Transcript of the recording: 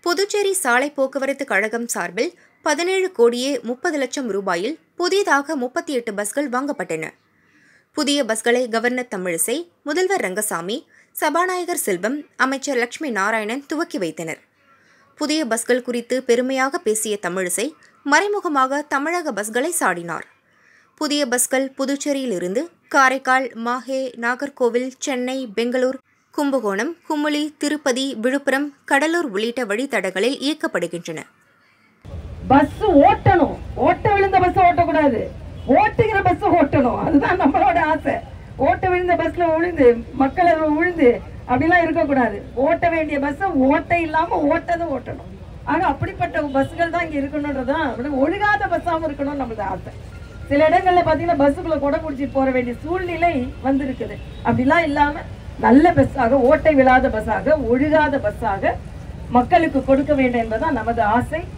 புதுச்சேரி சாலை போக்குவரத்து கழகம் சார்பில் 17 கோடியே 30 லட்சம் ரூபாயில் புதியதாக 38 பஸ்கள் வாங்கப்பட்டன. புதிய பஸ்களை கவர்னர் தமிழிசை, முதல்வர் ரங்கசாமி, சபாநாயகர் செல்வம், அமைச்சர் லட்சுமி நாராயணன் துவக்கி வைத்தனர். புதிய பஸ்கள் குறித்து பெருமையாக பேசிய தமிழிசை மறைமுகமாக தமிழக பஸ்களை சாடினார். புதிய பஸ்கள் புதுச்சேரியிலிருந்து காரைக்கால், மாஹே, நாகர்கோவில், சென்னை, பெங்களூர், கும்பகோணம், குமுளி, திருப்பதி, விழுப்புரம், கடலூர் உள்ளிட்ட வழித்தடங்களில் இயக்கப்படுகின்றன. பஸ் ஓட்டணும், ஓட்ட விழுந்த பஸ் ஓட்டக்கூடாது, ஓட்டுகிற பஸ் ஓட்டணும். அதுதான் நம்மளோட ஆசை. ஓட்ட விழுந்த பஸ்ல விழுந்து மக்கள் விழுந்து அப்படிலாம் இருக்கக்கூடாது. ஓட்ட வேண்டிய பஸ் ஓட்ட இல்லாம ஓட்டதை ஓட்டணும். ஆக அப்படிப்பட்ட பஸ்கள் தான் இங்க இருக்கணும்ன்றதான் ஒழுகாத பஸ்ஸாவும் இருக்கணும்னு நம்மளது ஆசை. சில இடங்கள்ல பாத்தீங்கன்னா பஸ்ஸுக்குள்ள கொடை பிடிச்சிட்டு போற வேண்டிய சூழ்நிலை வந்திருக்குது. அப்படிலாம் இல்லாம நல்ல பஸ்ஸாக, ஓட்டை விழாத பஸ்ஸாக, ஒழுகாத பஸ்ஸாக மக்களுக்கு கொடுக்க வேண்டும் என்பதுதான் நமது ஆசை.